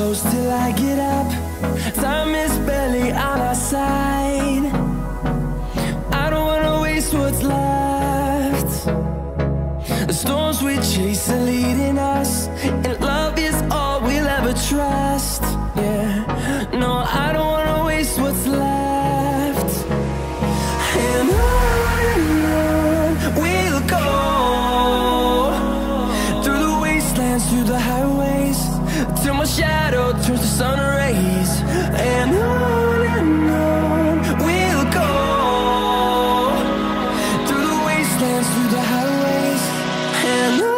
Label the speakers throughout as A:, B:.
A: close till I get up. Time is barely on our side. I don't wanna waste what's left. The storms we chase are leading us, and love is all we'll ever trust. Yeah, no, I don't wanna waste what's left. And on we'll go, through the wastelands, through the highways, till my shadow turns to sun rays. And on we'll go, through the wastelands, through the highways, and on we'll go.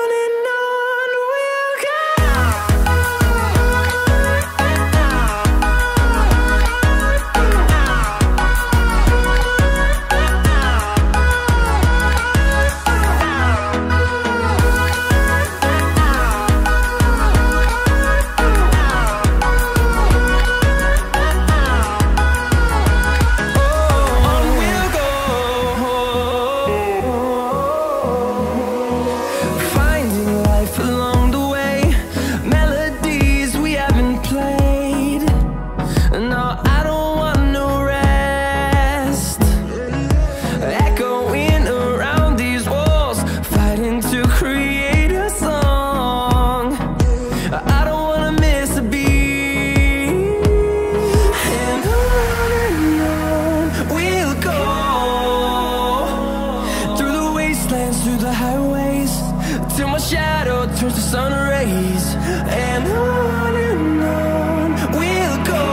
A: Through the highways, till my shadow turns to sun rays. And on we'll go,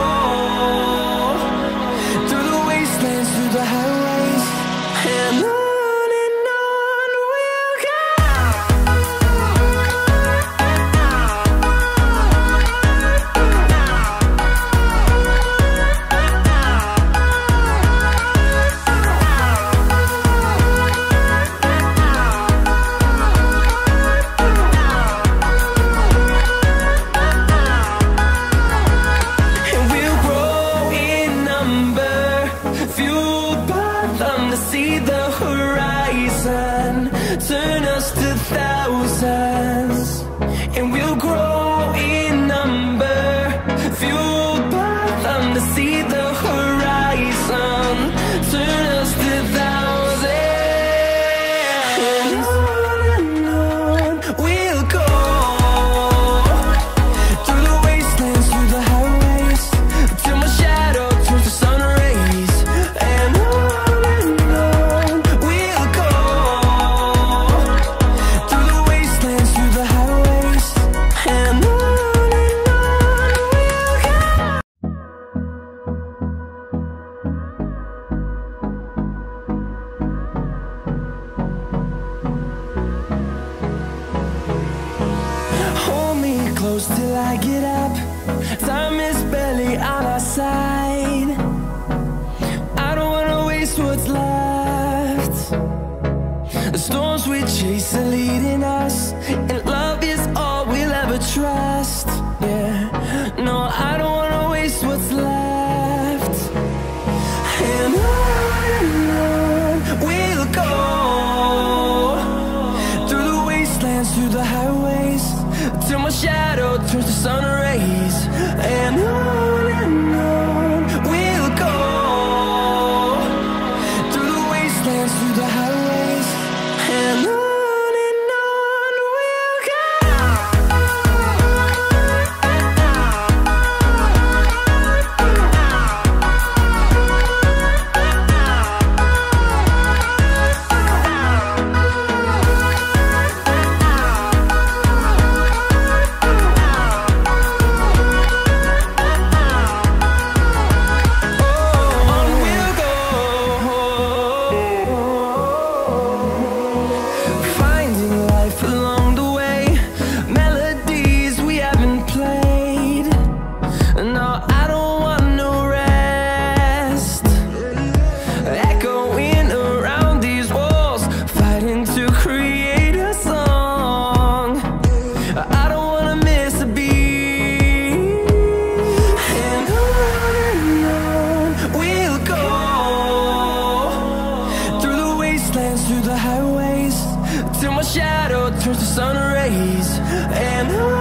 A: through the wastelands, through the highways, and on we'll go. See the horizon, turn us to thousands, and we'll grow in number, fueled by them to see the horizon, turn us to thousands. And on we'll go, through the wastelands, through the highways, till my shadow turns to sun rays. And close till I get up. Time is barely on our side. I don't wanna waste what's left. The storms we chase are leading us, and love is all we'll ever trust. Yeah, no, I don't wanna waste what's left. And on we'll go, through the wastelands, through the highways, till my shadow turns to sun rays. And on we'll go, through the wastelands, through the highways, and on we'll go. through the highways till my shadow turns to sun rays. And